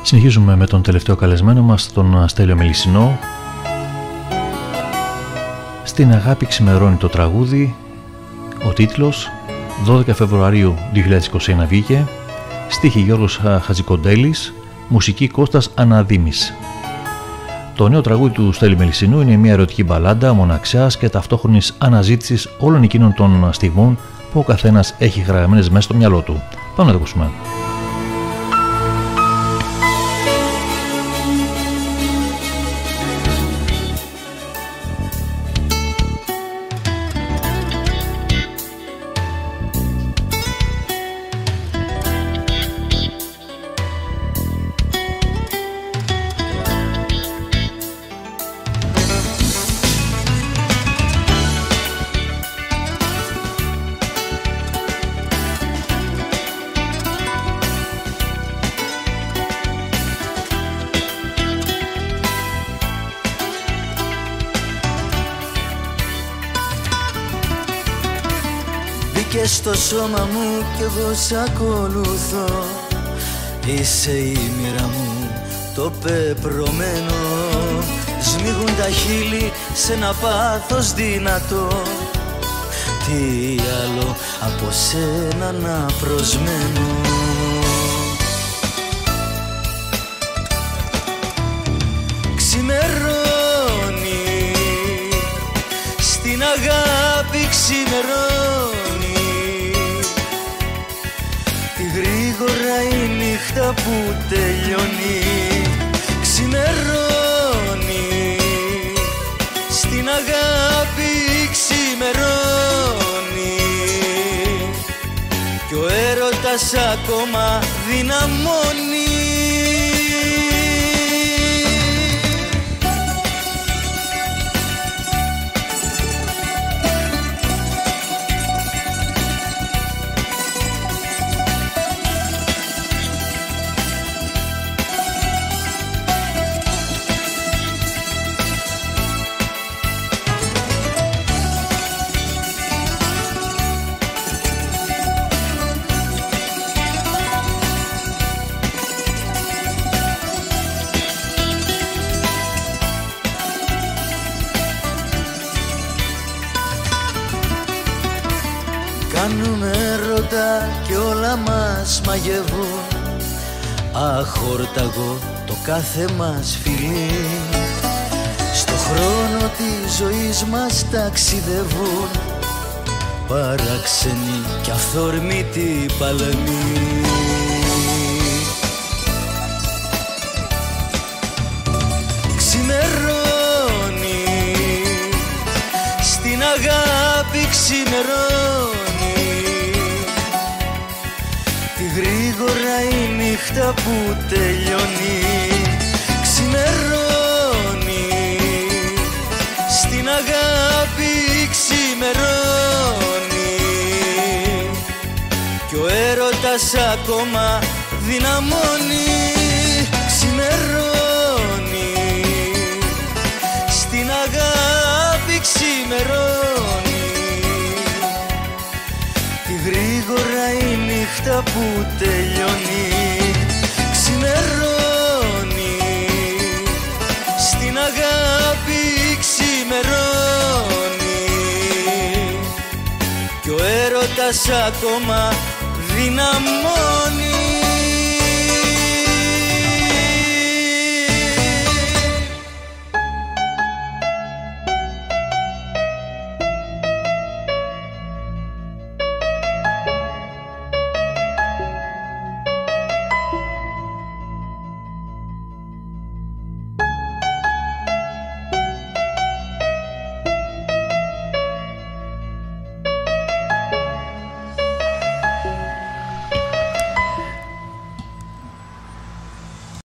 Συνεχίζουμε με τον τελευταίο καλεσμένο μας, τον Στέλιο Μελισσινό. Στην αγάπη ξημερώνει το τραγούδι, ο τίτλος, 12 Φεβρουαρίου 2021 βγήκε, στίχη Γιώργος Χατζικοντέλης, μουσική Κώστας Αναδήμης. Το νέο τραγούδι του Στέλιου Μελισσινού είναι μια ερωτική μπαλάντα μοναξιάς και ταυτόχρονης αναζήτησης όλων εκείνων των στιγμών που ο καθένας έχει γραμμένες μέσα στο μυαλό του. Πάμε να το ακούσουμε. Στο σώμα μου κι εγώ σ' ακολουθώ. Είσαι η μοίρα μου, το πεπρωμένο. Σμίγουν τα χείλη σε ένα πάθος δυνατό. Τι άλλο από σένα να προσμένω. Ξημερώνει, στην αγάπη ξημερώνει. Γρήγορα η νύχτα που τελειώνει. Ξημερώνει, στην αγάπη ξημερώνει. Κι ο έρωτας ακόμα δυναμώνει. Κάνουμε έρωτα κι όλα μας μαγεύουν. Αχόρταγο το κάθε μας φιλί. Στο χρόνο της ζωής μας ταξιδεύουν. Παράξενοι κι αυθόρμητοι παλεμοί. Ξημερώνει, στην αγάπη ξημερώνει. Γρήγορα η νύχτα που τελειώνει. Ξημερώνει, στην αγάπη ξημερώνει. Κι ο έρωτας ακόμα δυναμώνει. Ξημερώνει, στην αγάπη ξημερώνει. Γρήγορα η νύχτα που τελειώνει. Ξημερώνει, στην αγάπη ξημερώνει. Κι ο έρωτας ακόμα δυναμώνει.